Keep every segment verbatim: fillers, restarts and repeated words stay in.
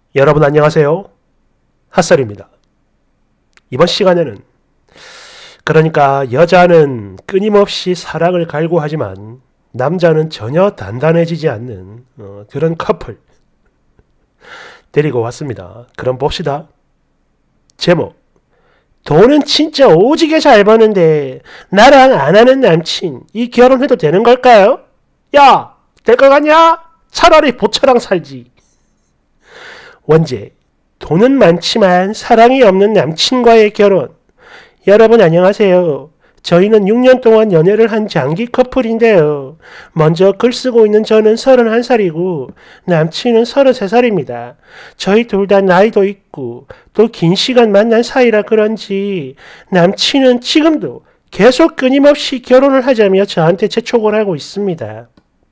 여러분 안녕하세요. 핫설입니다. 이번 시간에는 그러니까 여자는 끊임없이 사랑을 갈구하지만 남자는 전혀 단단해지지 않는 어, 그런 커플 데리고 왔습니다. 그럼 봅시다. 제목: 돈은 진짜 오지게 잘 버는데 나랑 안 하는 남친 이 결혼해도 되는 걸까요? 야! 될 것 같냐? 차라리 보차랑 살지. 원제: 돈은 많지만 사랑이 없는 남친과의 결혼. 여러분 안녕하세요. 저희는 육 년 동안 연애를 한 장기 커플인데요. 먼저 글 쓰고 있는 저는 서른한 살이고 남친은 서른세 살입니다. 저희 둘 다 나이도 있고 또 긴 시간 만난 사이라 그런지 남친은 지금도 계속 끊임없이 결혼을 하자며 저한테 재촉을 하고 있습니다.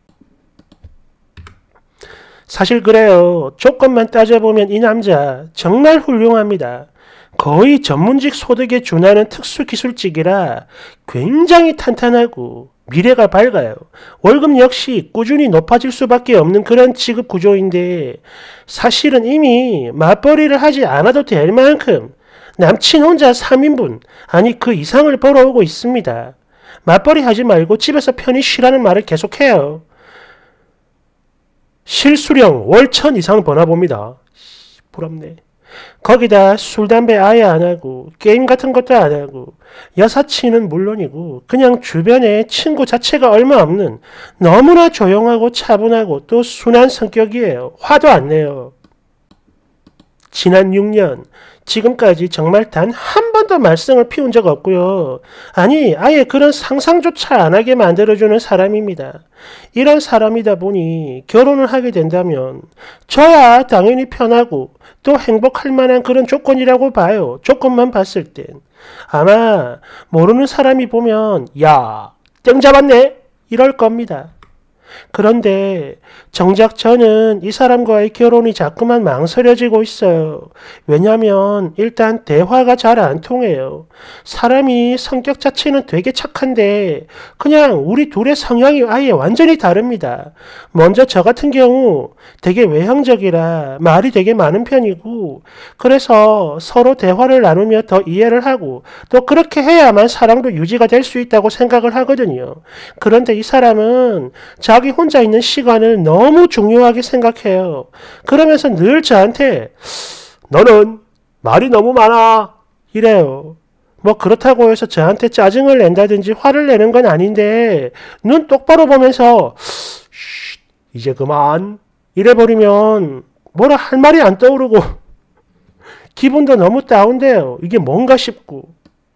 사실 그래요. 조건만 따져보면 이 남자 정말 훌륭합니다. 거의 전문직 소득에 준하는 특수기술직이라 굉장히 탄탄하고 미래가 밝아요. 월급 역시 꾸준히 높아질 수밖에 없는 그런 직업 구조인데 사실은 이미 맞벌이를 하지 않아도 될 만큼 남친 혼자 삼 인분 아니 그 이상을 벌어오고 있습니다. 맞벌이 하지 말고 집에서 편히 쉬라는 말을 계속해요. 실수령 월천 이상 버나봅니다. 부럽네. 거기다 술, 담배 아예 안 하고 게임 같은 것도 안 하고 여사친은 물론이고 그냥 주변에 친구 자체가 얼마 없는 너무나 조용하고 차분하고 또 순한 성격이에요. 화도 안 내요. 지난 육 년 지금까지 정말 단 한 번도 말썽을 피운 적 없고요. 아니 아예 그런 상상조차 안 하게 만들어주는 사람입니다. 이런 사람이다 보니 결혼을 하게 된다면 저야 당연히 편하고 또 행복할 만한 그런 조건이라고 봐요. 조건만 봤을 땐. 아마 모르는 사람이 보면 야, 땡 잡았네? 이럴 겁니다. 그런데 정작 저는 이 사람과의 결혼이 자꾸만 망설여지고 있어요. 왜냐면 일단 대화가 잘 안 통해요. 사람이 성격 자체는 되게 착한데 그냥 우리 둘의 성향이 아예 완전히 다릅니다. 먼저 저 같은 경우 되게 외향적이라 말이 되게 많은 편이고 그래서 서로 대화를 나누며 더 이해를 하고 또 그렇게 해야만 사랑도 유지가 될 수 있다고 생각을 하거든요. 그런데 이 사람은 자기 혼자 있는 시간을 너무 중요하게 생각해요. 그러면서 늘 저한테 너는 말이 너무 많아 이래요. 뭐 그렇다고 해서 저한테 짜증을 낸다든지 화를 내는 건 아닌데 눈 똑바로 보면서 이제 그만 이래버리면 뭐라 할 말이 안 떠오르고 기분도 너무 다운돼요. 이게 뭔가 싶고.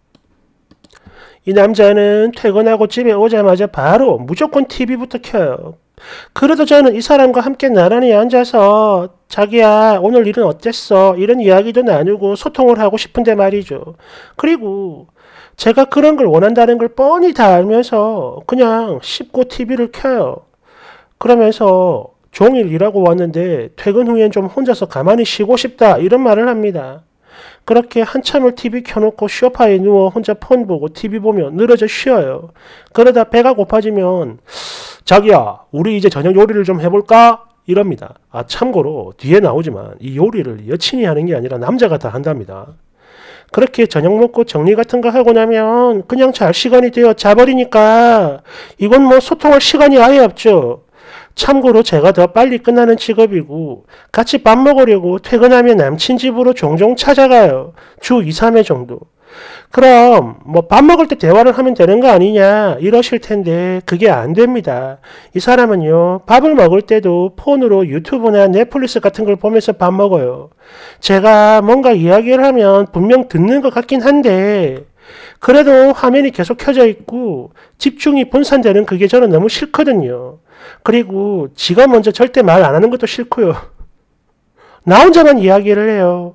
이 남자는 퇴근하고 집에 오자마자 바로 무조건 티비부터 켜요. 그래도 저는 이 사람과 함께 나란히 앉아서 자기야 오늘 일은 어땠어? 이런 이야기도 나누고 소통을 하고 싶은데 말이죠. 그리고 제가 그런 걸 원한다는 걸 뻔히 다 알면서 그냥 씹고 티비를 켜요. 그러면서 종일 일하고 왔는데 퇴근 후엔 좀 혼자서 가만히 쉬고 싶다 이런 말을 합니다. 그렇게 한참을 티비 켜놓고 소파에 누워 혼자 폰 보고 티비 보며 늘어져 쉬어요. 그러다 배가 고파지면 자기야 우리 이제 저녁 요리를 좀 해볼까? 이럽니다. 아 참고로 뒤에 나오지만 이 요리를 여친이 하는 게 아니라 남자가 다 한답니다. 그렇게 저녁 먹고 정리 같은 거 하고 나면 그냥 잘 시간이 되어 자버리니까 이건 뭐 소통할 시간이 아예 없죠. 참고로 제가 더 빨리 끝나는 직업이고 같이 밥 먹으려고 퇴근하면 남친 집으로 종종 찾아가요. 주 이, 삼 회 정도. 그럼 뭐 밥 먹을 때 대화를 하면 되는 거 아니냐 이러실 텐데 그게 안 됩니다. 이 사람은요 밥을 먹을 때도 폰으로 유튜브나 넷플릭스 같은 걸 보면서 밥 먹어요. 제가 뭔가 이야기를 하면 분명 듣는 것 같긴 한데 그래도 화면이 계속 켜져 있고 집중이 분산되는 그게 저는 너무 싫거든요. 그리고 지가 먼저 절대 말 안 하는 것도 싫고요. 나 혼자만 이야기를 해요.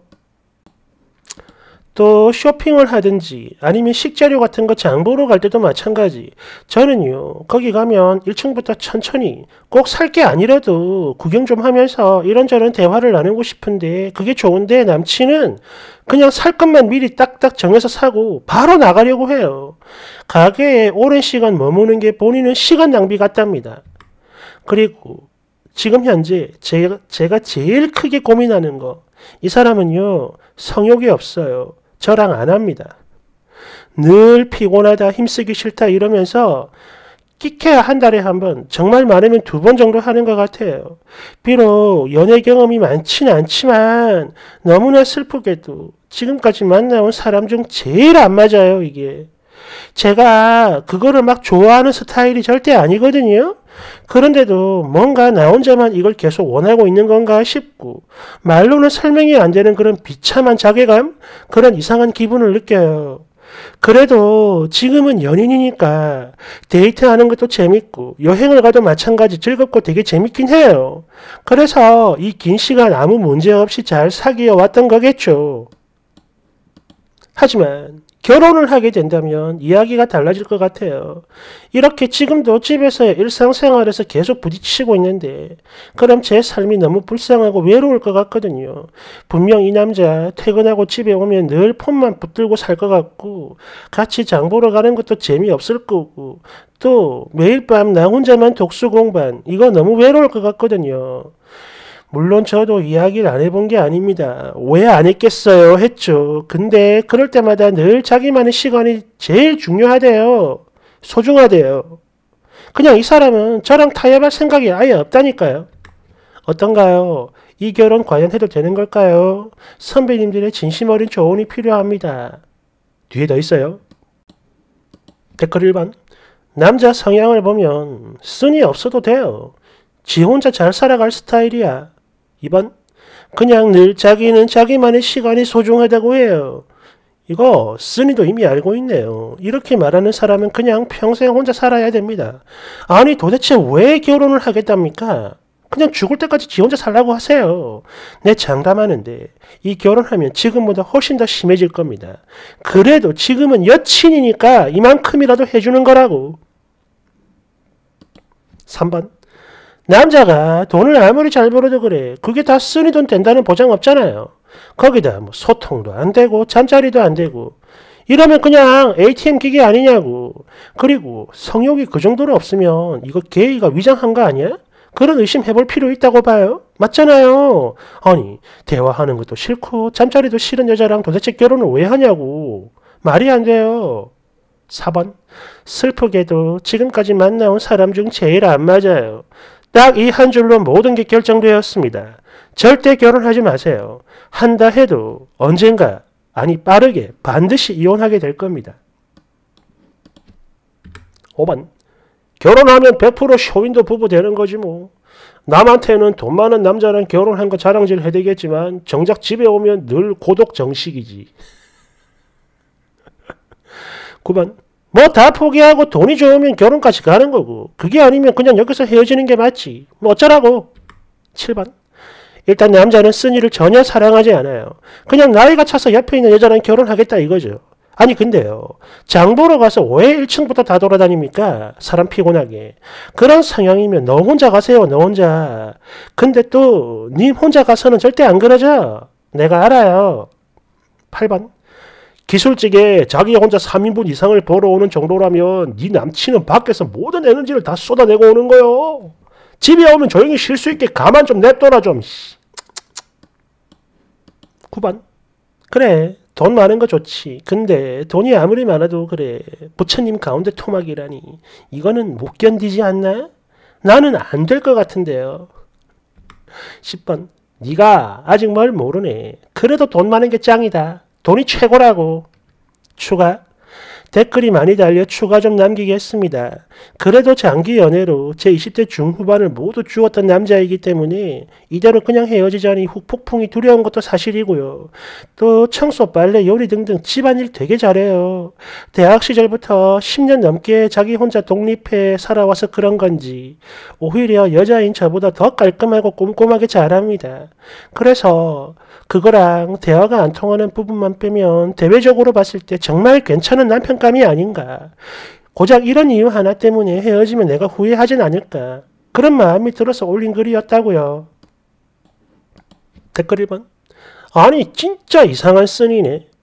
또 쇼핑을 하든지 아니면 식재료 같은 거 장 보러 갈 때도 마찬가지. 저는요 거기 가면 일 층부터 천천히 꼭 살 게 아니라도 구경 좀 하면서 이런저런 대화를 나누고 싶은데 그게 좋은데 남친은 그냥 살 것만 미리 딱딱 정해서 사고 바로 나가려고 해요. 가게에 오랜 시간 머무는 게 본인은 시간 낭비 같답니다. 그리고 지금 현재 제가, 제가 제일 크게 고민하는 거, 이 사람은요, 성욕이 없어요. 저랑 안 합니다. 늘 피곤하다, 힘쓰기 싫다 이러면서 끼케야 한 달에 한 번, 정말 많으면 두 번 정도 하는 것 같아요. 비록 연애 경험이 많지는 않지만 너무나 슬프게도 지금까지 만나온 사람 중 제일 안 맞아요, 이게. 제가 그거를 막 좋아하는 스타일이 절대 아니거든요. 그런데도 뭔가 나 혼자만 이걸 계속 원하고 있는 건가 싶고 말로는 설명이 안 되는 그런 비참한 자괴감? 그런 이상한 기분을 느껴요. 그래도 지금은 연인이니까 데이트하는 것도 재밌고 여행을 가도 마찬가지 즐겁고 되게 재밌긴 해요. 그래서 이 긴 시간 아무 문제 없이 잘 사귀어 왔던 거겠죠. 하지만 결혼을 하게 된다면 이야기가 달라질 것 같아요. 이렇게 지금도 집에서의 일상생활에서 계속 부딪히고 있는데 그럼 제 삶이 너무 불쌍하고 외로울 것 같거든요. 분명 이 남자 퇴근하고 집에 오면 늘 폰만 붙들고 살 것 같고 같이 장 보러 가는 것도 재미없을 거고 또 매일 밤 나 혼자만 독서 공부한 이거 너무 외로울 것 같거든요. 물론 저도 이야기를 안 해본 게 아닙니다. 왜 안 했겠어요? 했죠. 근데 그럴 때마다 늘 자기만의 시간이 제일 중요하대요. 소중하대요. 그냥 이 사람은 저랑 타협할 생각이 아예 없다니까요. 어떤가요? 이 결혼 과연 해도 되는 걸까요? 선배님들의 진심 어린 조언이 필요합니다. 뒤에 더 있어요. 댓글 일 번. 남자 성향을 보면 쓴이 없어도 돼요. 지 혼자 잘 살아갈 스타일이야. 이 번. 그냥 늘 자기는 자기만의 시간이 소중하다고 해요. 이거 쓴이도 이미 알고 있네요. 이렇게 말하는 사람은 그냥 평생 혼자 살아야 됩니다. 아니 도대체 왜 결혼을 하겠답니까? 그냥 죽을 때까지 지 혼자 살라고 하세요. 내 장담하는데 이 결혼하면 지금보다 훨씬 더 심해질 겁니다. 그래도 지금은 여친이니까 이만큼이라도 해주는 거라고. 삼 번. 남자가 돈을 아무리 잘 벌어도 그래. 그게 다 쓴이 돈 된다는 보장 없잖아요. 거기다 뭐 소통도 안 되고 잠자리도 안 되고 이러면 그냥 에이티엠 기계 아니냐고. 그리고 성욕이 그 정도로 없으면 이거 게이가 위장한 거 아니야? 그런 의심 해볼 필요 있다고 봐요. 맞잖아요. 아니 대화하는 것도 싫고 잠자리도 싫은 여자랑 도대체 결혼을 왜 하냐고. 말이 안 돼요. 사 번. 슬프게도 지금까지 만나온 사람 중 제일 안 맞아요. 딱 이 한 줄로 모든 게 결정되었습니다. 절대 결혼하지 마세요. 한다 해도 언젠가, 아니 빠르게 반드시 이혼하게 될 겁니다. 오 번. 결혼하면 백 퍼센트 쇼윈도 부부 되는 거지 뭐. 남한테는 돈 많은 남자랑 결혼한 거 자랑질 해대겠지만 정작 집에 오면 늘 고독 정식이지. 구 번. 뭐 다 포기하고 돈이 좋으면 결혼까지 가는 거고 그게 아니면 그냥 여기서 헤어지는 게 맞지. 뭐 어쩌라고. 칠 번. 일단 남자는 쓴이를 전혀 사랑하지 않아요. 그냥 나이가 차서 옆에 있는 여자랑 결혼하겠다 이거죠. 아니 근데요. 장 보러 가서 왜 일 층부터 다 돌아다닙니까? 사람 피곤하게. 그런 성향이면 너 혼자 가세요. 너 혼자. 근데 또 님 혼자 가서는 절대 안 그러죠. 내가 알아요. 팔 번. 기술직에 자기 혼자 삼 인분 이상을 벌어오는 정도라면 네 남친은 밖에서 모든 에너지를 다 쏟아내고 오는 거요. 집에 오면 조용히 쉴 수 있게 가만 좀 냅둬라 좀. 구 번. 그래 돈 많은 거 좋지. 근데 돈이 아무리 많아도 그래 부처님 가운데 토막이라니 이거는 못 견디지 않나? 나는 안 될 것 같은데요. 십 번. 네가 아직 뭘 모르네. 그래도 돈 많은 게 짱이다. 돈이 최고라고. 추가. 댓글이 많이 달려 추가 좀 남기겠습니다. 그래도 장기 연애로 제 이십 대 중후반을 모두 주었던 남자이기 때문에 이대로 그냥 헤어지자니 후폭풍이 두려운 것도 사실이고요. 또 청소, 빨래, 요리 등등 집안일 되게 잘해요. 대학 시절부터 십 년 넘게 자기 혼자 독립해 살아와서 그런 건지 오히려 여자인 저보다 더 깔끔하고 꼼꼼하게 잘합니다. 그래서 그거랑 대화가 안 통하는 부분만 빼면 대외적으로 봤을 때 정말 괜찮은 남편감이 아닌가. 고작 이런 이유 하나 때문에 헤어지면 내가 후회하진 않을까. 그런 마음이 들어서 올린 글이었다고요. 댓글 일 번. 아니 진짜 이상한 쓴이네.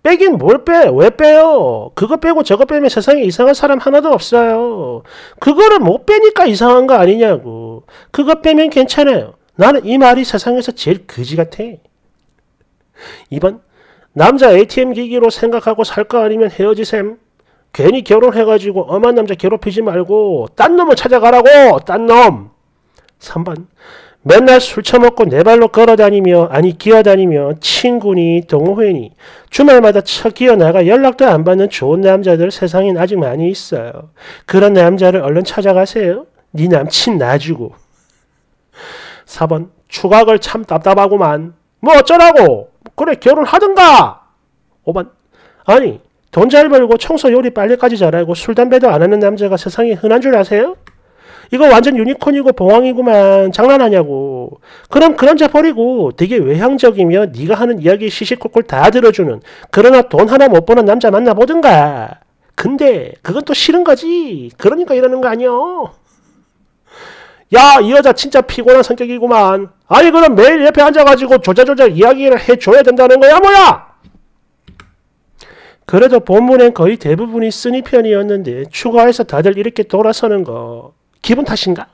빼긴 뭘 빼? 왜 빼요? 그거 빼고 저거 빼면 세상에 이상한 사람 하나도 없어요. 그거를 못 빼니까 이상한 거 아니냐고. 그거 빼면 괜찮아요. 나는 이 말이 세상에서 제일 거지 같아. 이 번 남자 에이티엠 기기로 생각하고 살 거 아니면 헤어지셈. 괜히 결혼해가지고 엄한 남자 괴롭히지 말고 딴 놈을 찾아가라고. 딴 놈. 삼 번 맨날 술 처먹고 네 발로 걸어다니며 아니 기어다니며 친구니 동호회니 주말마다 쳐 기어나가 연락도 안 받는 좋은 남자들 세상엔 아직 많이 있어요. 그런 남자를 얼른 찾아가세요. 네 남친 놔주고. 사 번 추각을 참 답답하구만. 뭐 어쩌라고. 그래 결혼하든가. 오 번 아니 돈 잘 벌고 청소 요리 빨래까지 잘하고 술 담배도 안 하는 남자가 세상에 흔한 줄 아세요? 이거 완전 유니콘이고 봉황이구만. 장난하냐고. 그럼 그 남자 버리고 되게 외향적이며 네가 하는 이야기 시시콜콜 다 들어주는 그러나 돈 하나 못 버는 남자 만나보든가. 근데 그건 또 싫은 거지. 그러니까 이러는 거 아니여. 야, 이 여자 진짜 피곤한 성격이구만. 아니 그럼 매일 옆에 앉아가지고 조자조자 이야기를 해줘야 된다는 거야 뭐야? 그래도 본문엔 거의 대부분이 쓰니 편이었는데 추가해서 다들 이렇게 돌아서는 거 기분 탓인가?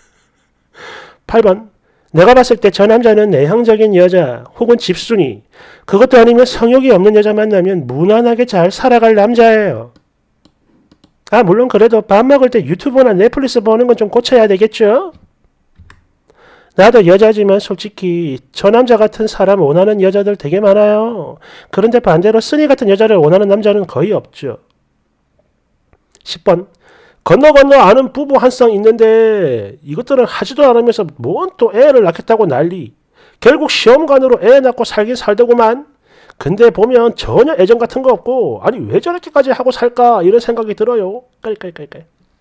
팔 번 내가 봤을 때 저 남자는 내향적인 여자 혹은 집순이 그것도 아니면 성욕이 없는 여자 만나면 무난하게 잘 살아갈 남자예요. 아 물론 그래도 밥 먹을 때 유튜브나 넷플릭스 보는 건 좀 고쳐야 되겠죠? 나도 여자지만 솔직히 저 남자 같은 사람 원하는 여자들 되게 많아요. 그런데 반대로 쓰니 같은 여자를 원하는 남자는 거의 없죠. 십 번 건너 건너 아는 부부 한 쌍 있는데 이것들은 하지도 않으면서 뭔 또 애를 낳겠다고 난리. 결국 시험관으로 애 낳고 살긴 살더구만. 근데 보면 전혀 애정 같은 거 없고 아니 왜 저렇게까지 하고 살까 이런 생각이 들어요. 깔깔깔깔.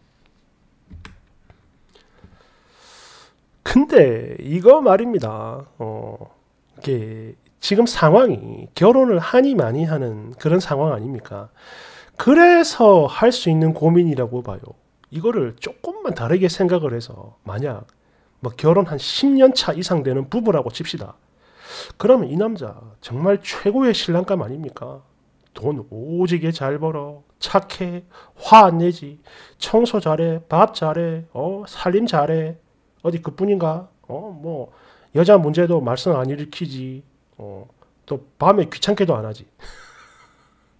근데 이거 말입니다. 어, 이게 지금 상황이 결혼을 하니 많이 하는 그런 상황 아닙니까? 그래서 할 수 있는 고민이라고 봐요. 이거를 조금만 다르게 생각을 해서 만약 뭐 결혼 한 십 년 차 이상 되는 부부라고 칩시다. 그러면 이 남자 정말 최고의 신랑감 아닙니까? 돈 오지게 잘 벌어, 착해, 화 안 내지, 청소 잘해, 밥 잘해, 어 살림 잘해. 어디 그뿐인가? 어 뭐 여자 문제도 말썽 안 일으키지. 어 또 밤에 귀찮게도 안 하지.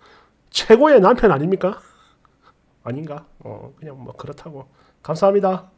최고의 남편 아닙니까? 아닌가? 어, 그냥 뭐 그렇다고. 감사합니다.